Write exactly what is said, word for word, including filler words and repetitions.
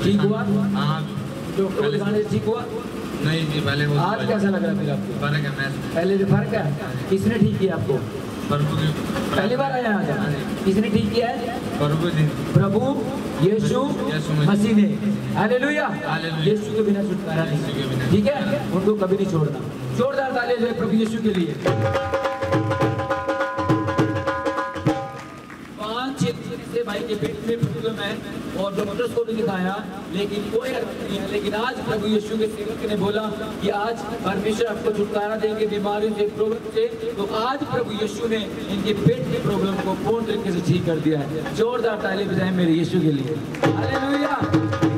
ठीक हुआ? हाँ डॉक्टर को दिखाने से ठीक हुआ? नहीं जी पहले वो आज कैसा लग रहा है फिर आपको? फर्क है। मैं पहले से फर्क है? किसने ठीक किया आपको? प्रभु की पहली बार आया आज? किसने ठीक किया है? प्रभु जी प्रभु यीशु मसीह ने। हालेलुया। हालेलुया। यीशु के बिना छुटकारा यीशु के नहीं, बिना। ठीक है? उनको कभी नहीं छोड़ना। जोरदार ताली दे प्रभु यीशु के लिए। पांच से भाई के पेट में प्रॉब्लम है और डॉक्टर्स को भी दिखाया लेकिन कोई अर्थ नहीं है। लेकिन आज प्रभु यीशु के सेवक ने बोला कि आज परमेश्वर आपको छुटकारा देंगे बीमारियों से, प्रॉब्लम से। तो आज प्रभु यीशु ने इनके पेट की प्रॉब्लम को पूर्ण तरीके से ठीक कर दिया है। जोरदार ताली बजाएं मेरे यीशु के लिए। हालेलुया।